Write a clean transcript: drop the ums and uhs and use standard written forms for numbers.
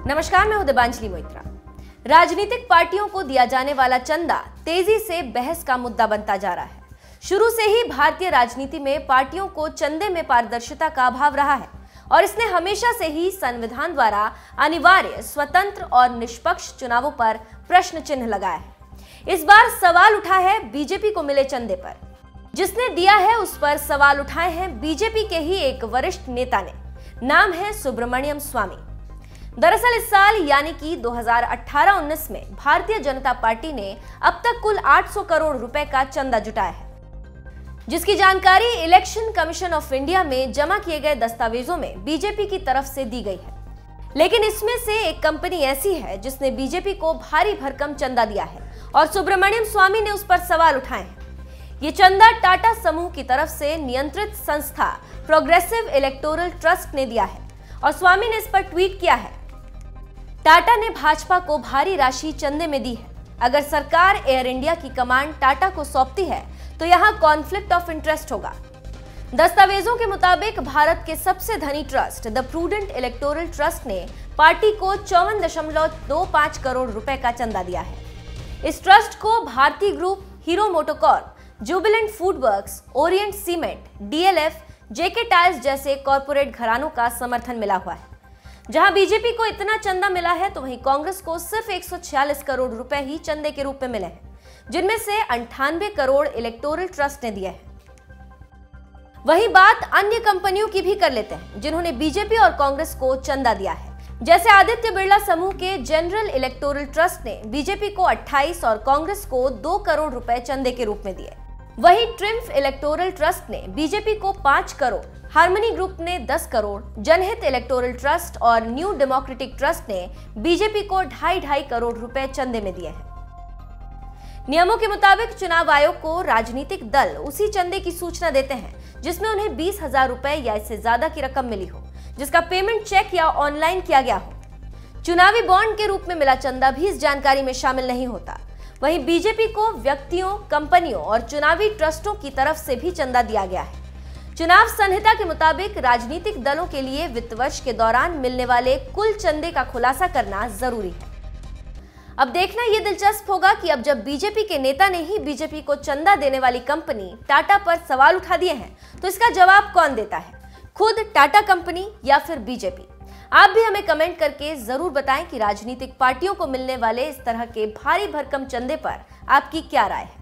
नमस्कार, मैं हूं दिबांजलि मोइत्रा। राजनीतिक पार्टियों को दिया जाने वाला चंदा तेजी से बहस का मुद्दा बनता जा रहा है। शुरू से ही भारतीय राजनीति में पार्टियों को चंदे में पारदर्शिता का अभाव रहा है और इसने हमेशा से ही संविधान द्वारा अनिवार्य, स्वतंत्र और निष्पक्ष चुनावों पर प्रश्न चिन्ह लगाया है। इस बार सवाल उठा है बीजेपी को मिले चंदे पर। जिसने दिया है उस पर सवाल उठाए हैं बीजेपी के ही एक वरिष्ठ नेता ने। नाम है सुब्रमण्यम स्वामी। दरअसल इस साल यानी कि 2018-19 में भारतीय जनता पार्टी ने अब तक कुल 800 करोड़ रुपए का चंदा जुटाया है, जिसकी जानकारी इलेक्शन कमीशन ऑफ इंडिया में जमा किए गए दस्तावेजों में बीजेपी की तरफ से दी गई है। लेकिन इसमें से एक कंपनी ऐसी है जिसने बीजेपी को भारी भरकम चंदा दिया है और सुब्रमण्यम स्वामी ने उस पर सवाल उठाए हैं। ये चंदा टाटा समूह की तरफ से नियंत्रित संस्था प्रोग्रेसिव इलेक्टोरल ट्रस्ट ने दिया है और स्वामी ने इस पर ट्वीट किया है, टाटा ने भाजपा को भारी राशि चंदे में दी है। अगर सरकार एयर इंडिया की कमांड टाटा को सौंपती है तो यहां कॉन्फ्लिक्ट ऑफ इंटरेस्ट होगा। दस्तावेजों के मुताबिक भारत के सबसे धनी trust the Prudent Electoral Trust ने पार्टी को 54.25 करोड़ रुपए का चंदा दिया है। इस ट्रस्ट को Bharti group, Hero MotoCorp, Jubilant Food Works, Orient Cement, DLF, JK Tyres जैसे कॉरपोरेट घरानों का समर्थन मिला हुआ है। जहां बीजेपी को इतना चंदा मिला है तो वहीं कांग्रेस को सिर्फ 146 करोड़ रुपए ही चंदे के रूप में मिले हैं, जिनमें से 98 करोड़ इलेक्टोरल ट्रस्ट ने दिए हैं। वहीं बात अन्य कंपनियों की भी कर लेते हैं जिन्होंने बीजेपी और कांग्रेस को चंदा दिया है। जैसे आदित्य बिरला समूह के जनरल इलेक्टोरल ट्रस्ट ने बीजेपी को 28 और कांग्रेस को 2 करोड़ रुपए चंदे के रूप में दिए। वहीं ट्रिम्फ इलेक्टोरल ट्रस्ट ने बीजेपी को 5 करोड़, हार्मनी ग्रुप ने 10 करोड़, जनहित इलेक्टोरल ट्रस्ट और न्यू डेमोक्रेटिक ट्रस्ट ने बीजेपी को 2.5 करोड़ रुपए चंदे में दिए हैं। नियमों के मुताबिक चुनाव आयोग को राजनीतिक दल उसी चंदे की सूचना देते हैं जिसमें उन्हें 20,000 रुपए या इससे ज्यादा की रकम मिली हो, जिसका पेमेंट चेक या ऑनलाइन किया गया हो। चुनावी बॉन्ड के रूप में मिला चंदा भी इस जानकारी में शामिल नहीं होता। वहीं बीजेपी को व्यक्तियों, कंपनियों और चुनावी ट्रस्टों की तरफ से भी चंदा दिया गया है। चुनाव संहिता के मुताबिक राजनीतिक दलों के लिए वित्त वर्ष के दौरान मिलने वाले कुल चंदे का खुलासा करना जरूरी है। अब देखना यह दिलचस्प होगा कि अब जब बीजेपी के नेता ने ही बीजेपी को चंदा देने वाली कंपनी टाटा पर सवाल उठा दिए हैं तो इसका जवाब कौन देता है, खुद टाटा कंपनी या फिर बीजेपी? आप भी हमें कमेंट करके जरूर बताएं कि राजनीतिक पार्टियों को मिलने वाले इस तरह के भारी भरकम चंदे पर आपकी क्या राय है।